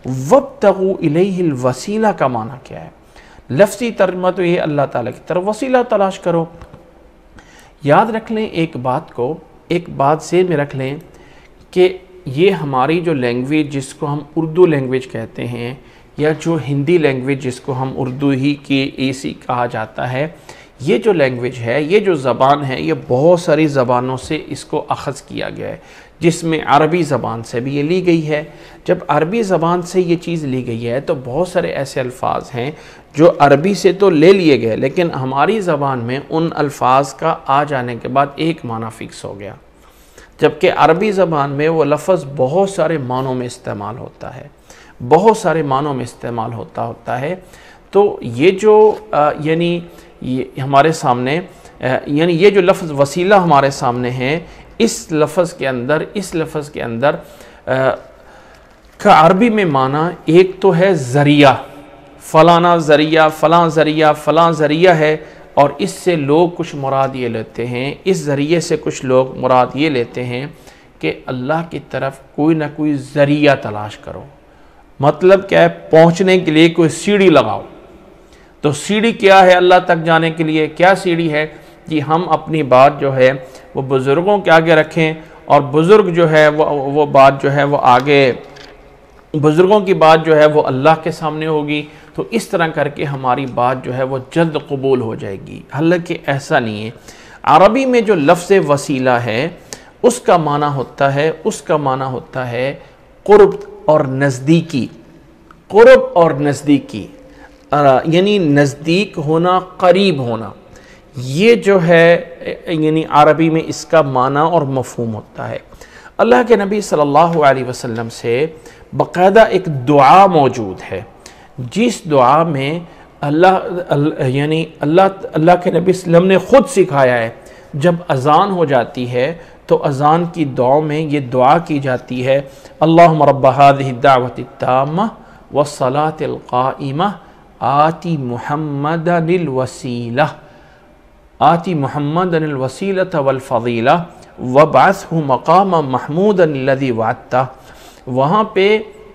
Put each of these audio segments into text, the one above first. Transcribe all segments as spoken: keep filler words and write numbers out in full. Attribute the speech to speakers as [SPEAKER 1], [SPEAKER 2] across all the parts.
[SPEAKER 1] وَابْتَغُوا إِلَيْهِ الْوَسِيلَہ کا معنی کیا ہے؟ لفظی ترجمہ تو یہ اللہ تعالیٰ کی طرف وسیلہ تلاش کرو۔ یاد رکھ لیں ایک بات کو، ایک بات سے میں رکھ لیں کہ یہ ہماری جو لینگویج جس کو ہم اردو لینگویج کہتے ہیں، یا جو ہندی لینگویج جس کو ہم اردو ہی کی ایسی کہا جاتا ہے، یہ جو لینگویج ہے، یہ جو زبان ہے، یہ بہت ساری زبانوں سے اس کو اخذ کیا گیا ہے، جس میں عربی زبان سے بھی یہ لی گئی ہے۔ جب عربی زبان سے یہ چیز لی گئی ہے تو بہت سارے ایسے الفاظ ہیں جو عربی سے تو لے لیے گئے، لیکن ہماری زبان میں ان الفاظ کا آ جانے کے بعد ایک معنی فکس ہو گیا، جبکہ عربی زبان میں وہ لفظ بہت سارے معنوں میں استعمال ہوتا ہے، بہت سارے معنوں میں استعمال ہوتا ہوتا ہے۔ تو یہ جو یعنی یہ ہمارے سامنے یعنی یہ جو لفظ وسیلہ ہمارے سامنے ہے، اس لفظ کے اندر اس لفظ کے اندر کا عربی میں معنی ایک تو ہے ذریعہ، فلانا ذریعہ، فلاں ذریعہ، فلاں ذریعہ ہے، اور اس سے لوگ کچھ مراد یہ لیتے ہیں، اس ذریعے سے کچھ لوگ مراد یہ لیتے ہیں کہ اللہ کی طرف کوئی نہ کوئی ذریعہ تلاش کرو۔ مطلب کیا ہے؟ پہنچنے کے لیے کوئی سیڑھی لگاؤ۔ تو سیڑھی کیا ہے اللہ تک جانے کے لیے؟ کیا سیڑھی ہے کہ ہم اپنی بات جو ہے وہ بزرگوں کے آگے رکھیں، اور بزرگ جو ہے وہ وہ بات جو ہے وہ آگے بزرگوں کی بات جو ہے وہ اللہ کے سامنے ہوگی، تو اس طرح کر کے ہماری بات جو ہے وہ جلد قبول ہو جائے گی۔ حالانکہ ایسا نہیں ہے۔ عربی میں جو لفظ وسیلہ ہے اس کا معنی ہوتا ہے اس کا معنی ہوتا ہے قرب اور نزدیکی، قرب اور نزدیکی، یعنی نزدیک ہونا، قریب ہونا، یہ جو ہے یعنی عربی میں اس کا معنی اور مفہوم ہوتا ہے۔ اللہ کے نبی صلی اللہ علیہ وسلم سے باقاعدہ ایک دعا موجود ہے، جس دعا میں اللہ یعنی اللہ اللہ کے نبی صلی اللہ علیہ وسلم نے خود سکھایا ہے۔ جب اذان ہو جاتی ہے تو اذان کی دعا میں یہ دعا کی جاتی ہے، اللہم رب هذه الدعوة التامة والصلاة القائمة آتی محمدا الوسیلہ آتی محمدا الوسیلة والفضیلہ وابعثہ مقاما محمودا الذی وعدتہ۔ وہاں پہ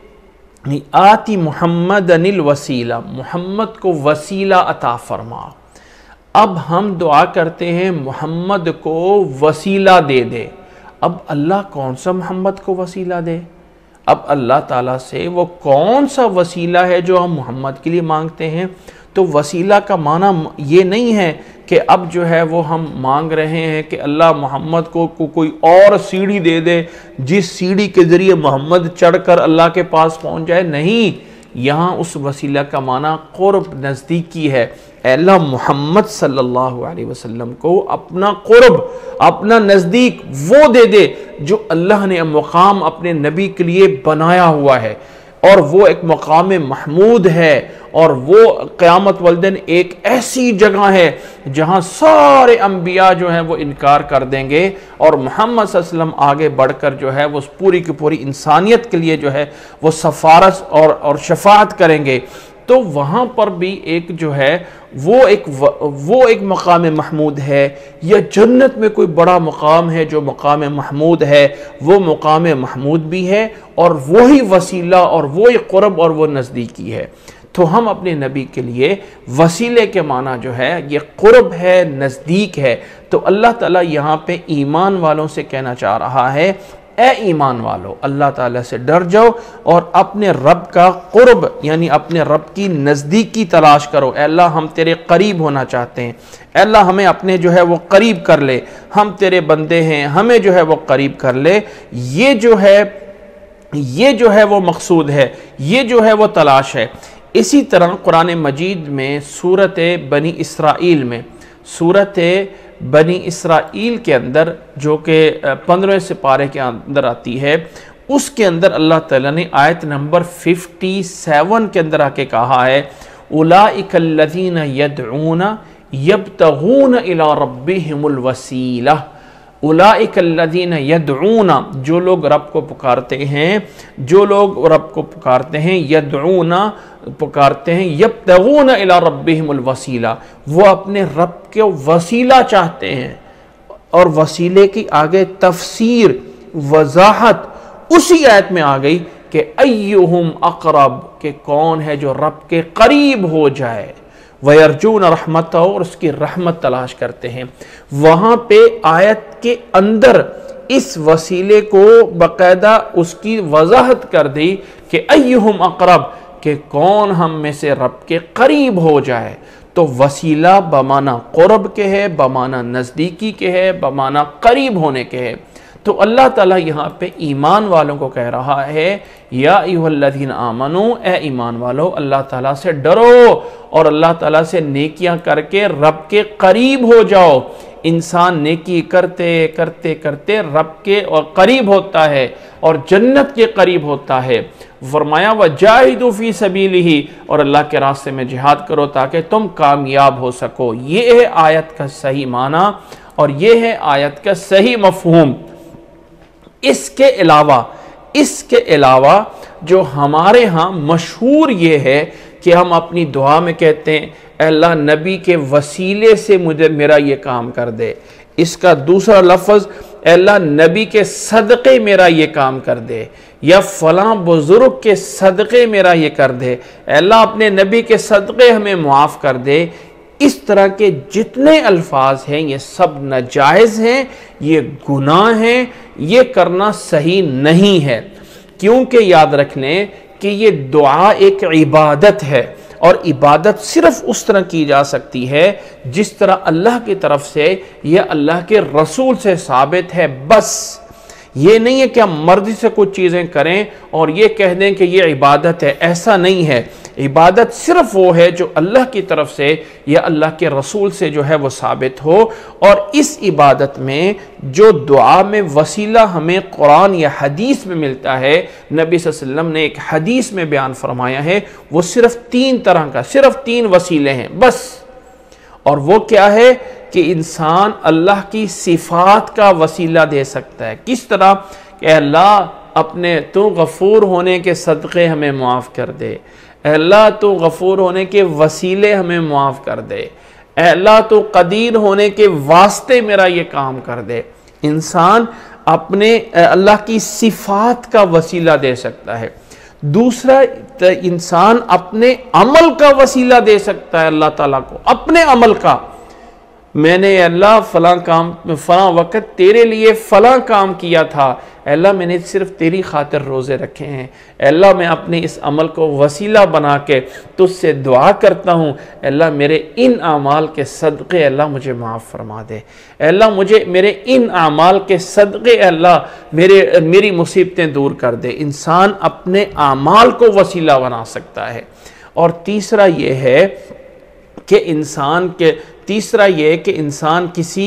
[SPEAKER 1] آتی محمدا الوسیلہ، محمد کو وسیلہ عطا فرما۔ اب ہم دعا کرتے ہیں محمد کو وسیلہ دے دے۔ اب اللہ کون سا محمد کو وسیلہ دے؟ اب اللہ تعالیٰ سے وہ کون سا وسیلہ ہے جو ہم محمد کے لیے مانگتے ہیں؟ تو وسیلہ کا معنی یہ نہیں ہے کہ اب جو ہے وہ ہم مانگ رہے ہیں کہ اللہ محمد کو کوئی اور سیڑھی دے دے جس سیڑھی کے ذریعے محمد چڑھ کر اللہ کے پاس پہنچ جائے۔ نہیں، یہاں اس وسیلہ کا معنی قرب، نزدیکی ہے۔ اے اللہ محمد صلی اللہ علیہ وسلم کو اپنا قرب، اپنا نزدیک وہ دے دے جو اللہ نے مقام اپنے نبی کے لیے بنایا ہوا ہے، اور وہ ایک مقام محمود ہے، اور وہ قیامت والدین ایک ایسی جگہ ہے جہاں سارے انبیاء جو ہیں وہ انکار کر دیں گے، اور محمد صلی اللہ علیہ وسلم آگے بڑھ کر جو ہے وہ پوری کی پوری انسانیت کے لیے جو ہے وہ سفارش اور اور شفاعت کریں گے۔ تو وہاں پر بھی ایک جو ہے وہ ایک وہ ایک مقام محمود ہے، یا جنت میں کوئی بڑا مقام ہے جو مقام محمود ہے، وہ مقام محمود بھی ہے، اور وہی وسیلہ اور وہی قرب اور وہ نزدیکی ہے۔ تو ہم اپنے نبی کے لیے وسیلے کے معنی جو ہے یہ قرب ہے، نزدیک ہے۔ تو اللہ تعالیٰ یہاں پہ ایمان والوں سے کہنا چاہ رہا ہے، اے ایمان والو، اللہ تعالیٰ سے ڈر جاؤ اور اپنے رب کا قرب یعنی اپنے رب کی نزدیکی تلاش کرو۔ اے اللہ ہم تیرے قریب ہونا چاہتے ہیں، اے اللہ ہمیں اپنے جو ہے وہ قریب کر لے، ہم تیرے بندے ہیں، ہمیں جو ہے وہ قریب کر لے۔ یہ جو ہے یہ جو ہے وہ مقصود ہے، یہ جو ہے وہ تلاش ہے۔ اسی طرح قرآن مجید میں سورت بنی اسرائیل میں سورت بنی اسرائیل کے اندر جو کہ پندرہویں سپارے کے اندر آتی ہے، اس کے اندر اللہ تعالیٰ نے آیت نمبر سون کے اندر آ کے کہا ہے، اولئک الذین یدعون یبتغون الی ربہم الوسیلہ۔ اولئک الذین یدعون، جو لوگ رب کو پکارتے ہیں، جو لوگ رب کو پکارتے ہیں، یدعون پکارتے ہیں، یبتغون الی ربہم الوسیلہ، وہ اپنے رب کے وسیلہ چاہتے ہیں۔ اور وسیلے کی آگے تفسیر، وضاحت اسی آیت میں آ گئی کہ ایہم اقرب، کہ کون ہے جو رب کے قریب ہو جائے، وَيَرْجُونَ رَحْمَتَهُ، اور اس کی رحمت تلاش کرتے ہیں۔ وہاں پہ آیت کے اندر اس وسیلے کو باقاعدہ اس کی وضاحت کر دی کہ ایہم اقرب، کہ کون ہم میں سے رب کے قریب ہو جائے۔ تو وسیلہ بمعنی قرب کے ہے، بمعنی نزدیکی کے ہے، بمعنی قریب ہونے کے ہے۔ تو اللہ تعالیٰ یہاں پہ ایمان والوں کو کہہ رہا ہے، یا ایھا الذین آمنو، اے ایمان والو اللہ تعالیٰ سے ڈرو اور اللہ تعالیٰ سے نیکیاں کر کے رب کے قریب ہو جاؤ۔ انسان نیکی کرتے کرتے کرتے رب کے قریب ہوتا ہے اور جنت کے قریب ہوتا ہے۔ فرمایا وَجَاهِدُوا فِي سَبِيلِهِ، اور اللہ کے راستے میں جہاد کرو تاکہ تم کامیاب ہو سکو۔ یہ ہے آیت کا صحیح معنی اور یہ ہے آیت کا صحیح مفہوم۔ اس کے علاوہ اس کے علاوہ جو ہمارے ہاں مشہور یہ ہے کہ ہم اپنی دعا میں کہتے ہیں اے اللہ نبی کے وسیلے سے مجھے میرا یہ کام کر دے۔ اس کا دوسرا لفظ اے اللہ نبی کے صدقے میرا یہ کام کر دے، یا فلاں بزرگ کے صدقے میرا یہ کر دے، اے اللہ اپنے نبی کے صدقے ہمیں معاف کر دے۔ اس طرح کے جتنے الفاظ ہیں یہ سب ناجائز ہیں، یہ گناہ ہیں، یہ کرنا صحیح نہیں ہے، کیونکہ یاد رکھ لیں کہ یہ دعا ایک عبادت ہے، اور عبادت صرف اس طرح کی جا سکتی ہے جس طرح اللہ کی طرف سے یا اللہ کے رسول سے ثابت ہے۔ بس یہ نہیں ہے کہ ہم مرضی سے کچھ چیزیں کریں اور یہ کہہ دیں کہ یہ عبادت ہے، ایسا نہیں ہے۔ عبادت صرف وہ ہے جو اللہ کی طرف سے یا اللہ کے رسول سے جو ہے وہ ثابت ہو، اور اس عبادت میں جو دعا میں وسیلہ ہمیں قرآن یا حدیث میں ملتا ہے، نبی صلی اللہ علیہ وسلم نے ایک حدیث میں بیان فرمایا ہے، وہ صرف تین طرح کا، صرف تین وسیلے ہیں بس۔ اور وہ کیا ہے کہ انسان اللہ کی صفات کا وسیلہ دے سکتا ہے۔ کس طرح کہ اللہ اپنے تو غفور ہونے کے صدقے ہمیں معاف کر دے، اے اللہ تو غفور ہونے کے وسیلے ہمیں معاف کر دے، اے اللہ تو قدیر ہونے کے واسطے میرا یہ کام کر دے۔ انسان اپنے اللہ کی صفات کا وسیلہ دے سکتا ہے۔ دوسرا انسان اپنے عمل کا وسیلہ دے سکتا ہے اللہ تعالیٰ کو، اپنے عمل کا۔ میں نے اللہ فلاں کام فلاں وقت تیرے لیے فلاں کام کیا تھا، اے اللہ میں نے صرف تیری خاطر روزے رکھے ہیں، اے اللہ میں اپنے اس عمل کو وسیلہ بنا کے تجھ سے دعا کرتا ہوں، اے اللہ میرے ان اعمال کے صدقے اللہ مجھے معاف فرما دے، اے اللہ مجھے میرے ان اعمال کے صدقے اے اللہ میرے میری مصیبتیں دور کر دے۔ انسان اپنے اعمال کو وسیلہ بنا سکتا ہے۔ اور تیسرا یہ ہے کہ انسان کے تیسرا یہ کہ انسان کسی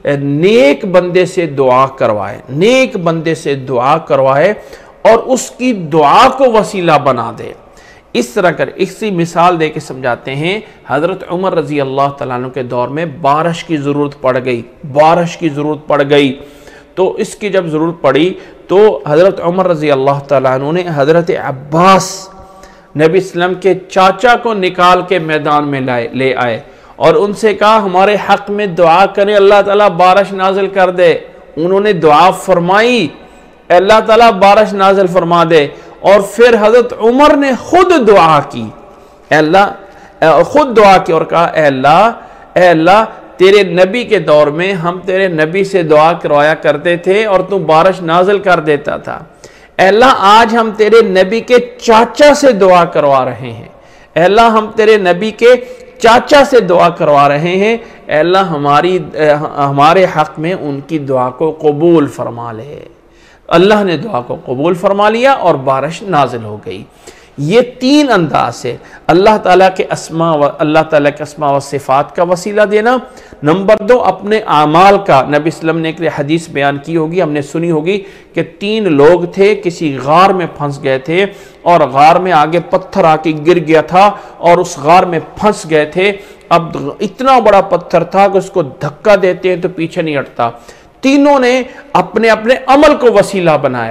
[SPEAKER 1] نیک بندے سے دعا کروائے، نیک بندے سے دعا کروائے اور اس کی دعا کو وسیلہ بنا دے۔ اس طرح کر اسی مثال دے کے سمجھاتے ہیں۔ حضرت عمر رضی اللہ تعالیٰ عنہ کے دور میں بارش کی ضرورت پڑ گئی، بارش کی ضرورت پڑ گئی تو اس کی جب ضرورت پڑی تو حضرت عمر رضی اللہ تعالیٰ عنہ نے حضرت عباس نبی اسلام کے چاچا کو نکال کے میدان میں لے آئے اور ان سے کہا ہمارے حق میں دعا کریں، اللہ تعالیٰ بارش نازل کر دے۔ انہوں نے دعا فرمائی، اللہ تعالیٰ بارش نازل فرما دے۔ اور پھر حضرت عمر نے خود دعا کی، اے اللہ خود دعا کی اور کہا اے اللہ اے اللہ تیرے نبی کے دور میں ہم تیرے نبی سے دعا کروایا کرتے تھے اور تو بارش نازل کر دیتا تھا، اے اللہ آج ہم تیرے نبی کے چاچا سے دعا کروا رہے ہیں، اے اللہ ہم تیرے نبی کے چاچا سے دعا کروا رہے ہیں، اے اللہ ہماری ہمارے حق میں ان کی دعا کو قبول فرما لے۔ اللہ نے دعا کو قبول فرما لیا اور بارش نازل ہو گئی۔ یہ تین انداز سے اللہ تعالیٰ کے اسماء و اللہ تعالیٰ کے اسماء و صفات کا وسیلہ دینا۔ نمبر دو اپنے اعمال کا، نبی صلی اللہ علیہ وسلم نے ایک حدیث بیان کی ہوگی، ہم نے سنی ہوگی کہ تین لوگ تھے کسی غار میں پھنس گئے تھے اور غار میں آگے پتھر آ کے گر گیا تھا اور اس غار میں پھنس گئے تھے۔ اب اتنا بڑا پتھر تھا کہ اس کو دھکا دیتے ہیں تو پیچھے نہیں ہٹتا۔ تینوں نے اپنے اپنے عمل کو وسیلہ بنایا۔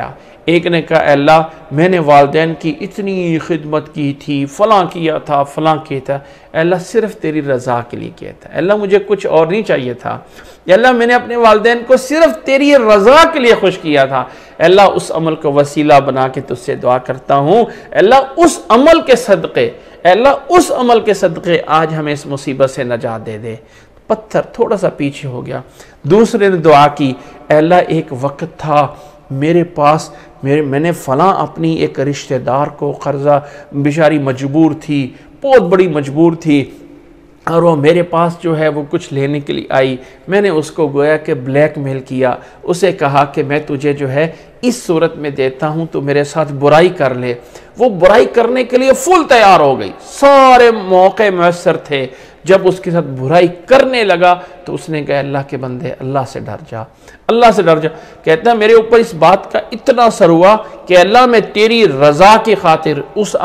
[SPEAKER 1] ایک نے کہا اے اللہ میں نے والدین کی اتنی خدمت کی تھی، فلاں کیا تھا فلاں کیا تھا، اے اللہ صرف تیری رضا کے لیے کیا تھا، اے اللہ مجھے کچھ اور نہیں چاہیے تھا، اے اللہ میں نے اپنے والدین کو صرف تیری رضا کے لیے خوش کیا تھا، اے اللہ اس عمل کو وسیلہ بنا کے تجھ سے دعا کرتا ہوں، اے اللہ اس عمل کے صدقے اے اللہ اس عمل کے صدقے آج ہمیں اس مصیبت سے نجات دے دے۔ پتھر تھوڑا سا پیچھے ہو گیا۔ دوسرے نے دعا کی اے اللہ ایک وقت تھا میرے پاس میرے میں نے فلاں اپنی ایک رشتہ دار کو قرضہ، بیچاری مجبور تھی، بہت بڑی مجبور تھی، اور وہ میرے پاس جو ہے وہ کچھ لینے کے لیے آئی، میں نے اس کو گویا کہ بلیک میل کیا، اسے کہا کہ میں تجھے جو ہے اس صورت میں دیتا ہوں تو میرے ساتھ برائی کر لے۔ وہ برائی کرنے کے لیے فل تیار ہو گئی، سارے موقع میسر تھے، جب اس کے ساتھ برائی کرنے لگا تو اس نے کہا اللہ کے بندے اللہ سے ڈر جا، اللہ سے ڈر جا۔ کہتا ہے میرے اوپر اس بات کا اتنا اثر ہوا کہ اللہ میں تیری رضا کی خاطر اس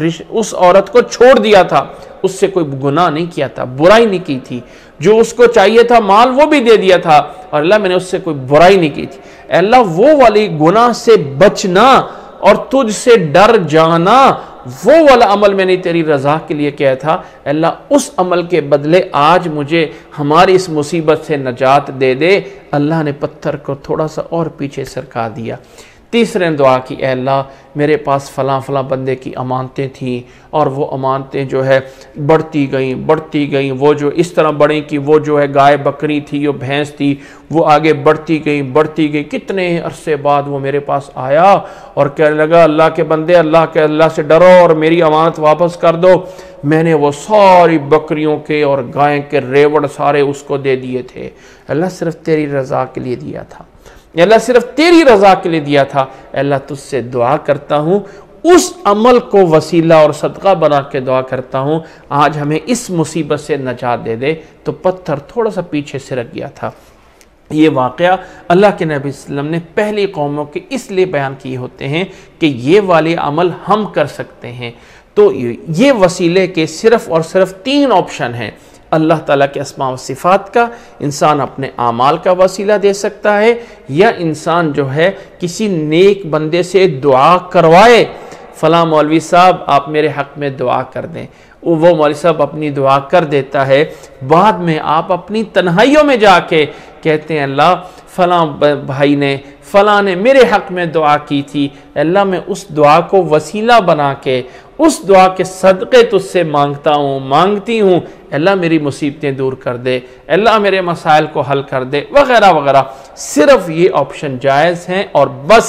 [SPEAKER 1] اس عورت کو چھوڑ دیا تھا، اس سے کوئی گناہ نہیں کیا تھا، برائی نہیں کی تھی، جو اس کو چاہیے تھا مال وہ بھی دے دیا تھا، اور اللہ میں نے اس سے کوئی برائی نہیں کی تھی۔ اے اللہ وہ والی گناہ سے بچنا اور تجھ سے ڈر جانا، وہ والا عمل میں نے تیری رضا کے لیے کیا تھا، اے اللہ اس عمل کے بدلے آج مجھے ہماری اس مصیبت سے نجات دے دے۔ اللہ نے پتھر کو تھوڑا سا اور پیچھے سرکا دیا۔ تیسرے نے دعا کی اے اللہ میرے پاس فلاں فلاں بندے کی امانتیں تھیں، اور وہ امانتیں جو ہے بڑھتی گئیں بڑھتی گئیں، وہ جو اس طرح بڑھیں کہ وہ جو ہے گائے بکری تھی، وہ بھینس تھی، وہ آگے بڑھتی گئیں بڑھتی گئیں۔ کتنے عرصے بعد وہ میرے پاس آیا اور کہنے لگا اللہ کے بندے اللہ کے اللہ سے ڈرو اور میری امانت واپس کر دو۔ میں نے وہ ساری بکریوں کے اور گائیں کے ریوڑ سارے اس کو دے دیے تھے، اللہ صرف تیری رضا کے لیے دیا تھا، اللہ صرف تیری رضا کے لیے دیا تھا۔ اے اللہ تجھ سے دعا کرتا ہوں اس عمل کو وسیلہ اور صدقہ بنا کے دعا کرتا ہوں آج ہمیں اس مصیبت سے نجات دے دے۔ تو پتھر تھوڑا سا پیچھے سرک گیا تھا۔ یہ واقعہ اللہ کے نبی صلی اللہ علیہ وسلم نے پہلی قوموں کے اس لیے بیان کیے ہوتے ہیں کہ یہ والے عمل ہم کر سکتے ہیں۔ تو یہ وسیلے کے صرف اور صرف تین آپشن ہیں۔ اللہ تعالیٰ کے اسماء و صفات کا انسان اپنے اعمال کا وسیلہ دے سکتا ہے، یا انسان جو ہے کسی نیک بندے سے دعا کروائے، فلاں مولوی صاحب آپ میرے حق میں دعا کر دیں، وہ مولوی صاحب اپنی دعا کر دیتا ہے، بعد میں آپ اپنی تنہائیوں میں جا کے کہتے ہیں اللہ فلاں بھائی نے فلاں نے میرے حق میں دعا کی تھی، اللہ میں اس دعا کو وسیلہ بنا کے اس دعا کے صدقے تجھ سے مانگتا ہوں مانگتی ہوں، اللہ میری مصیبتیں دور کر دے، اللہ میرے مسائل کو حل کر دے، وغیرہ وغیرہ۔ صرف یہ آپشن جائز ہیں، اور بس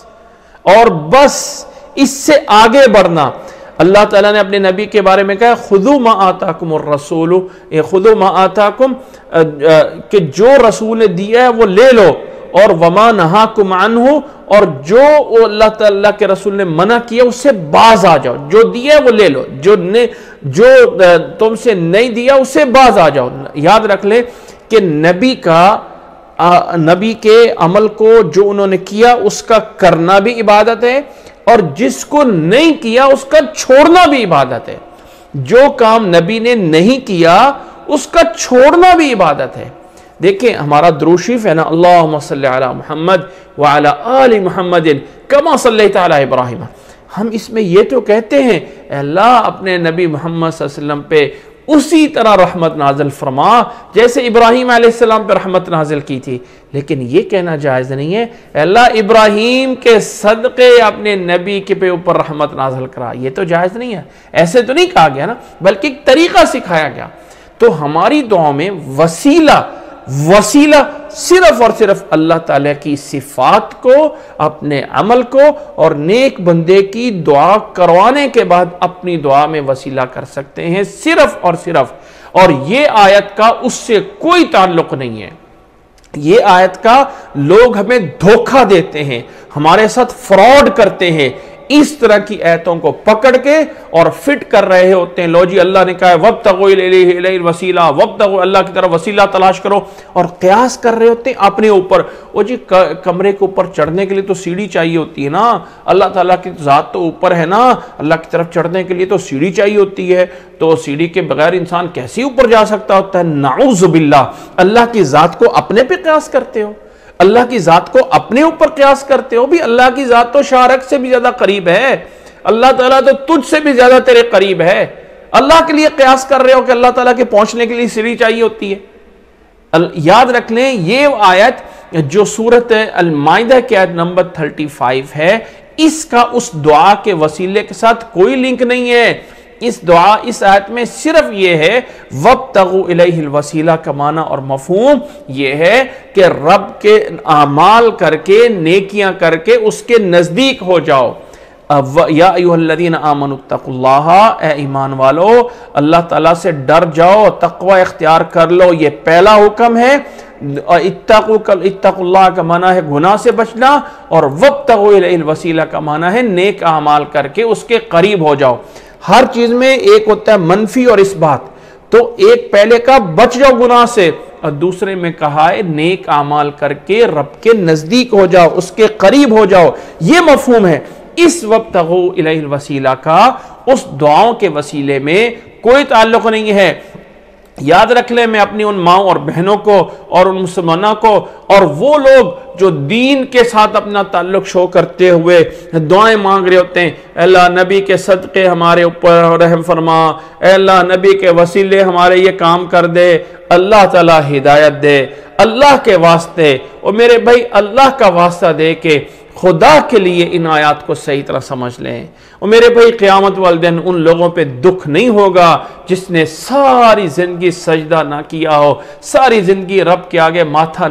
[SPEAKER 1] اور بس اس سے آگے بڑھنا۔ اللہ تعالیٰ نے اپنے نبی کے بارے میں کہا خُذُوا مَا آتَاكُمُ الرَّسُولُ، خُذُوا مَا آتَاكُمْ، کہ جو رسول نے دیا ہے وہ لے لو، اور وَمَا نَهَاكُمْ عَنْهُ، اور جو اللہ تعالیٰ کے رسول نے منع کیا اس سے باز آ جاؤ، جو دیا ہے وہ لے لو، جو نے جو تم سے نہیں دیا اس سے باز آ جاؤ۔ یاد رکھ لے کہ نبی کا نبی کے عمل کو جو انہوں نے کیا اس کا کرنا بھی عبادت ہے، اور جس کو نہیں کیا اس کا چھوڑنا بھی عبادت ہے۔ جو کام نبی نے نہیں کیا اس کا چھوڑنا بھی عبادت ہے۔ دیکھیں ہمارا درود شریف ہے نا، اللہم صلی علی محمد وعلی آل محمد کما صلیت علی ابراہیم، ہم اس میں یہ تو کہتے ہیں اے اللہ اپنے نبی محمد صلی اللہ علیہ وسلم پہ اسی طرح رحمت نازل فرما جیسے ابراہیم علیہ السلام پہ رحمت نازل کی تھی، لیکن یہ کہنا جائز نہیں ہے اے اللہ ابراہیم کے صدقے اپنے نبی کے پہ اوپر رحمت نازل کرا، یہ تو جائز نہیں ہے، ایسے تو نہیں کہا گیا نا، بلکہ ایک طریقہ سکھایا گیا۔ تو ہماری دعاؤں میں وسیلہ وسیلہ صرف اور صرف اللہ تعالیٰ کی صفات کو، اپنے عمل کو، اور نیک بندے کی دعا کروانے کے بعد اپنی دعا میں وسیلہ کر سکتے ہیں، صرف اور صرف۔ اور یہ آیت کا اس سے کوئی تعلق نہیں ہے، یہ آیت کا لوگ ہمیں دھوکہ دیتے ہیں، ہمارے ساتھ فراڈ کرتے ہیں، اس طرح کی آیتوں کو پکڑ کے اور فٹ کر رہے ہوتے ہیں۔ لو جی اللہ نے کہا ہے وَابْتَغُوا إِلَيْهِ الْوَسِيلَةَ وَابْتَغُوا، اللہ کی طرف وسیلہ تلاش کرو، اور قیاس کر رہے ہوتے ہیں اپنے اوپر۔ وہ جی کمرے کے اوپر چڑھنے کے لیے تو سیڑھی چاہیے ہوتی ہے نا، اللہ تعالیٰ کی ذات تو اوپر ہے نا، اللہ کی طرف چڑھنے کے لیے تو سیڑھی چاہیے ہوتی ہے، تو سیڑھی کے بغیر انسان کیسے اوپر جا سکتا ہوتا ہے؟ نعوذ باللہ، اللہ کی ذات کو اپنے پہ قیاس کرتے ہو، اللہ کی ذات کو اپنے اوپر قیاس کرتے ہو؟ بھی اللہ کی ذات تو شارک سے بھی زیادہ قریب ہے، اللہ تعالیٰ تو تجھ سے بھی زیادہ تیرے قریب ہے، اللہ کے لیے قیاس کر رہے ہو کہ اللہ تعالیٰ کے پہنچنے کے لیے سیڑھی چاہیے ہوتی ہے۔ یاد رکھ لیں یہ آیت جو سورۃ المائدہ کی آیت نمبر پینتیس ہے، اس کا اس دعا کے وسیلے کے ساتھ کوئی لنک نہیں ہے۔ اس دعا اس آیت میں صرف یہ ہے وَابْتَغُوا إِلَيْهِ الْوَسِيلَةَ کا معنی اور مفہوم یہ ہے کہ رب کے اعمال کر کے، نیکیاں کر کے اس کے نزدیک ہو جاؤ۔ یا ایھا الذین آمنوا اتقوا اللہ، اے ایمان والو اللہ تعالیٰ سے ڈر جاؤ، تقوی اختیار کر لو، یہ پہلا حکم ہے۔ اتقوا اللہ کا معنی ہے گناہ سے بچنا، اور وابتغوا الیہ الوسیلہ کا معنی ہے نیک اعمال کر کے اس کے قریب ہو جاؤ۔ ہر چیز میں ایک ہوتا ہے منفی اور اس بات، تو ایک پہلے کا بچ جاؤ گناہ سے، اور دوسرے میں کہا ہے نیک اعمال کر کے رب کے نزدیک ہو جاؤ، اس کے قریب ہو جاؤ، یہ مفہوم ہے۔ اس وابتغوا الیہ الوسیلہ کا اس دعاؤں کے وسیلے میں کوئی تعلق نہیں ہے۔ یاد رکھ لیں، میں اپنی ان ماں اور بہنوں کو اور ان مسلمانوں کو اور وہ لوگ جو دین کے ساتھ اپنا تعلق شو کرتے ہوئے دعائیں مانگ رہے ہوتے ہیں، اے اللہ نبی کے صدقے ہمارے اوپر رحم فرما، اے اللہ نبی کے وسیلے ہمارے یہ کام کر دے، اللہ تعالیٰ ہدایت دے، اللہ کے واسطے، اور میرے بھائی اللہ کا واسطہ دے کے خدا کے لیے ان آیات کو صحیح طرح سمجھ لیں۔ اور میرے بھائی قیامت والدین ان لوگوں پہ دکھ نہیں ہوگا جس نے ساری زندگی سجدہ نہ کیا ہو، ساری زندگی رب کے آگے ماتھا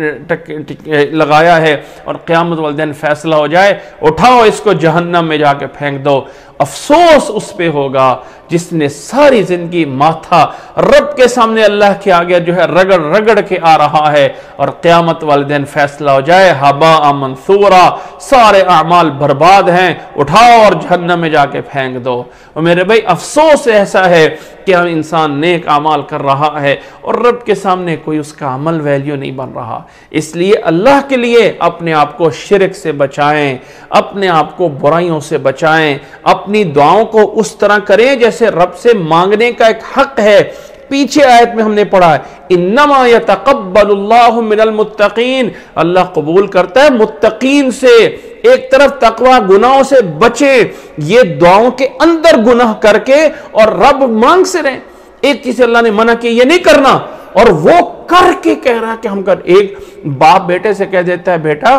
[SPEAKER 1] نہیں لگایا ہے، اور قیامت والدین فیصلہ ہو جائے اٹھاؤ اس کو جہنم میں جا کے پھینک دو۔ افسوس اس پہ ہوگا جس نے ساری زندگی ماتھا رب کے سامنے اللہ کے آگے جو ہے رگڑ رگڑ کے آ رہا ہے، اور قیامت والدین فیصلہ ہو جائے ہباء منثورا، سارے اعمال برباد ہیں، اٹھاؤ اور جہنم میں جا کے پھینک دو۔ اور میرے بھائی افسوس ایسا ہے کہ ہم انسان نیک اعمال کر رہا ہے اور رب کے سامنے کوئی اس کا عمل ویلیو نہیں بن رہا۔ اس لیے اللہ کے لیے اپنے آپ کو شرک سے بچائیں، اپنے آپ کو برائیوں سے بچائیں، اپنی دعاؤں کو اس طرح کریں جیسے رب سے مانگنے کا ایک حق ہے۔ پیچھے آیت میں ہم نے پڑھا ہے انما یتقبل اللہ من المتقین، اللہ قبول کرتا ہے متقین سے۔ ایک طرف تقوی گناہوں سے بچے، یہ دعاؤں کے اندر گناہ کر کے اور رب مانگ سے رہیں۔ ایک چیز اللہ نے منع کی یہ نہیں کرنا، اور وہ کر کے کہہ رہا کہ ہم کر۔ ایک باپ بیٹے سے کہہ دیتا ہے بیٹا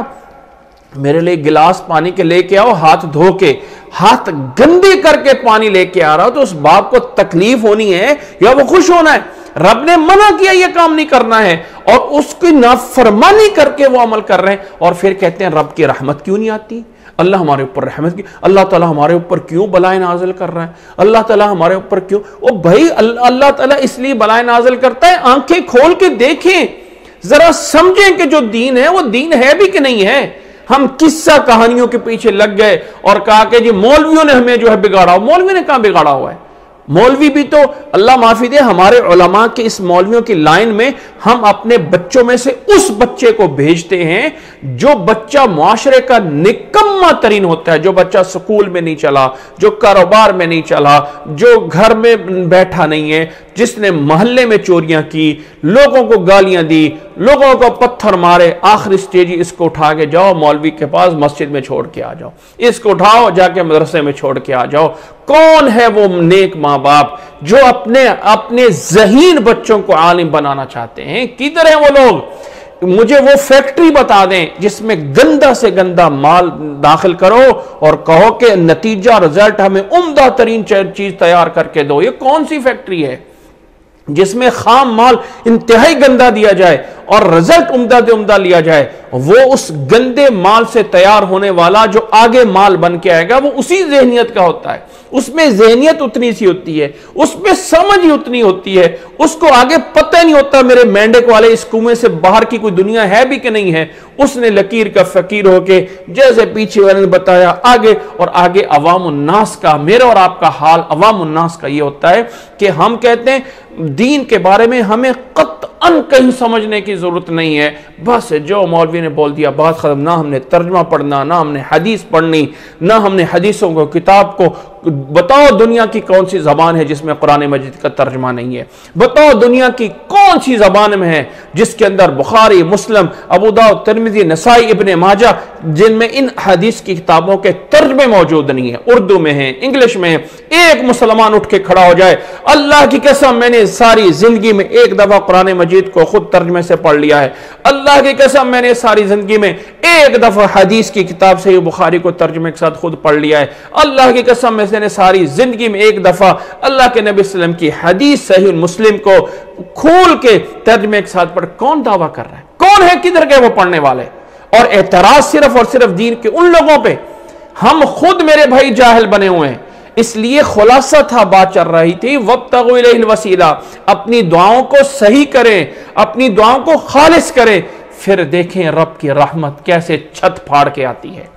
[SPEAKER 1] میرے لیے گلاس پانی کے لے کے آؤ، ہاتھ دھو کے، ہاتھ گندے کر کے پانی لے کے آ رہا ہو، تو اس باپ کو تکلیف ہونی ہے یا وہ خوش ہونا ہے؟ رب نے منع کیا یہ کام نہیں کرنا ہے، اور اس کی نافرمانی کر کے وہ عمل کر رہے ہیں، اور پھر کہتے ہیں رب کی رحمت کیوں نہیں آتی؟ اللہ ہمارے اوپر رحمت کی، اللہ تعالیٰ ہمارے اوپر کیوں بلائیں نازل کر رہا ہے؟ اللہ تعالیٰ ہمارے اوپر کیوں؟ او بھائی اللہ تعالیٰ اس لیے بلائیں نازل کرتا ہے، آنکھیں کھول کے دیکھیں، ذرا سمجھیں کہ جو دین ہے وہ دین ہے بھی کہ نہیں ہے۔ ہم قصہ کہانیوں کے پیچھے لگ گئے اور کہا کہ جی مولویوں نے ہمیں جو ہے بگاڑا ہو۔ مولوی نے کہاں بگاڑا ہوا ہے؟ مولوی بھی تو اللہ معافی دے ہمارے علماء کے اس مولویوں کی لائن میں ہم اپنے بچوں میں سے اس بچے کو بھیجتے ہیں جو بچہ معاشرے کا نکمہ ترین ہوتا ہے، جو بچہ سکول میں نہیں چلا، جو کاروبار میں نہیں چلا، جو گھر میں بیٹھا نہیں ہے، جس نے محلے میں چوریاں کی، لوگوں کو گالیاں دی، لوگوں کو پتھر مارے، آخری سٹیج اس کو اٹھا کے جاؤ مولوی کے پاس، مسجد میں چھوڑ کے آ جاؤ، اس کو اٹھاؤ جا کے مدرسے میں چھوڑ کے آ جاؤ۔ کون ہے وہ نیک ماں باپ جو اپنے اپنے ذہین بچوں کو عالم بنانا چاہتے ہیں؟ کدھر ہیں وہ لوگ؟ مجھے وہ فیکٹری بتا دیں جس میں گندہ سے گندہ مال داخل کرو اور کہو کہ نتیجہ رزلٹ ہمیں عمدہ ترین چیز تیار کر کے دو۔ یہ کون سی فیکٹری ہے جس میں خام مال انتہائی گندہ دیا جائے اور رزلٹ عمدہ دے عمدہ لیا جائے؟ وہ اس گندے مال سے تیار ہونے والا جو آگے مال بن کے آئے گا وہ اسی ذہنیت کا ہوتا ہے، اس میں ذہنیت اتنی سی ہوتی ہے، اس میں سمجھ ہی اتنی ہوتی ہے، اس کو آگے پتہ نہیں ہوتا میرے مینڈک والے اس کنویں سے باہر کی کوئی دنیا ہے بھی کہ نہیں ہے۔ اس نے لکیر کا فقیر ہو کے جیسے پیچھے والے نے بتایا آگے، اور آگے عوام الناس کا، میرا اور آپ کا حال عوام الناس کا یہ ہوتا ہے کہ ہم کہتے ہیں دین کے بارے میں ہمیں قطعاً کہیں سمجھنے کی ضرورت نہیں ہے، بس جو مولوی نے بول دیا بات ختم، نہ ہم نے ترجمہ پڑھنا، نہ ہم نے حدیث پڑھنی، نہ ہم نے حدیثوں کو کتاب کو بتاؤ دنیا کی کون سی زبان ہے جس میں قرآن مجید کا ترجمہ نہیں ہے؟ بتاؤ دنیا کی کون سی زبان میں ہے جس کے اندر بخاری، مسلم، ابو داؤد، ترمذی، نسائی، ابن ماجہ جن میں ان حدیث کی کتابوں کے ترجمے موجود نہیں ہیں، اردو میں ہیں، انگلش میں ہیں؟ ایک مسلمان اٹھ کے کھڑا ہو جائے اللہ کی قسم میں نے ساری زندگی میں ایک دفعہ قرآن مجید کو خود ترجمے سے پڑھ لیا ہے، اللہ کی قسم میں نے ساری زندگی میں ایک دفعہ حدیث کی کتاب صحیح بخاری کو ترجمے کے ساتھ خود پڑھ لیا ہے، اللہ کی قسم میں نے ساری زندگی میں ایک دفعہ اللہ کے نبی صلی اللہ علیہ وسلم کی حدیث صحیح مسلم کو کھول کے ترجمے کے ساتھ پڑھ؟ کون دعویٰ کر رہا ہے؟ کون ہے؟ کدھر گئے وہ پڑھنے والے؟ اور اعتراض صرف اور صرف دین کے ان لوگوں پہ، ہم خود میرے بھائی جاہل بنے ہوئے ہیں۔ اس لیے خلاصہ تھا، بات چل رہی تھی وَابْتَغُوا إِلَيْهِ الْوَسِيلَةَ، اپنی دعاؤں کو صحیح کریں، اپنی دعاؤں کو خالص کریں، پھر دیکھیں رب کی رحمت کیسے چھت پھاڑ کے آتی ہے،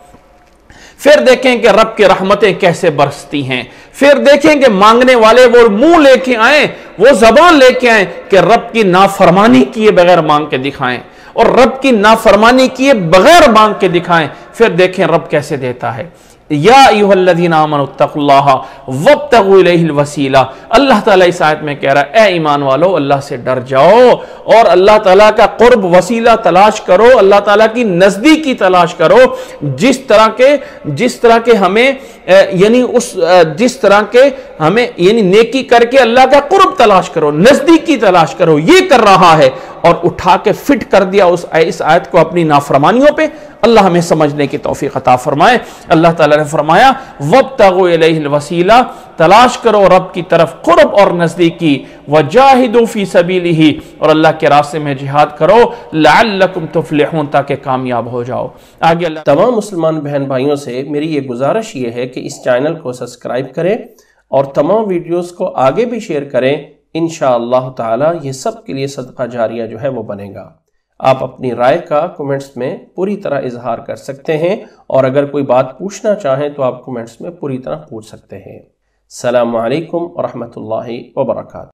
[SPEAKER 1] پھر دیکھیں کہ رب کی رحمتیں کیسے برستی ہیں، پھر دیکھیں کہ مانگنے والے وہ منہ لے کے آئیں، وہ زبان لے کے آئیں کہ رب کی نافرمانی کیے بغیر مانگ کے دکھائیں، اور رب کی نافرمانی کیے بغیر مانگ کے دکھائیں، پھر دیکھیں رب کیسے دیتا ہے۔ یا ایھا الذین آمنوا اتقوا اللہ وابتغوا الیہ الوسیلہ، اللہ تعالیٰ اس آیت میں کہہ رہا ہے اے ایمان والو اللہ سے ڈر جاؤ اور اللہ تعالیٰ کا قرب وسیلہ تلاش کرو، اللہ تعالیٰ کی نزدیکی تلاش کرو، جس طرح کے جس طرح کے ہمیں یعنی اس جس طرح کے ہمیں یعنی نیکی کر کے اللہ کا قرب تلاش کرو، نزدیکی تلاش کرو، یہ کر رہا ہے، اور اٹھا کے فٹ کر دیا اس اس آیت کو اپنی نافرمانیوں پہ۔ اللہ ہمیں سمجھنے کی توفیق عطا فرمائے۔ اللہ تعالیٰ نے فرمایا وَابْتَغُوا إِلَيْهِ الْوَسِيلَةَ، تلاش کرو رب کی طرف قرب اور نزدیکی، وَجَاهِدُوا فِي سَبِيلِهِ، اور اللہ کے راستے میں جہاد کرو، لَعَلَّكُمْ تُفْلِحُونَ، تاکہ کامیاب ہو جاؤ۔ آگے اللہ
[SPEAKER 2] تمام مسلمان بہن بھائیوں سے میری یہ گزارش یہ ہے کہ اس چینل کو سبسکرائب کریں اور تمام ویڈیوز کو آگے بھی شیئر کریں، انشاءاللہ تعالی یہ سب کے لیے صدقہ جاریہ جو ہے وہ بنے گا۔ آپ اپنی رائے کا کمنٹس میں پوری طرح اظہار کر سکتے ہیں، اور اگر کوئی بات پوچھنا چاہیں تو آپ کمنٹس میں پوری طرح پوچھ سکتے ہیں۔ السلام علیکم ورحمۃ اللہ وبرکاتہ۔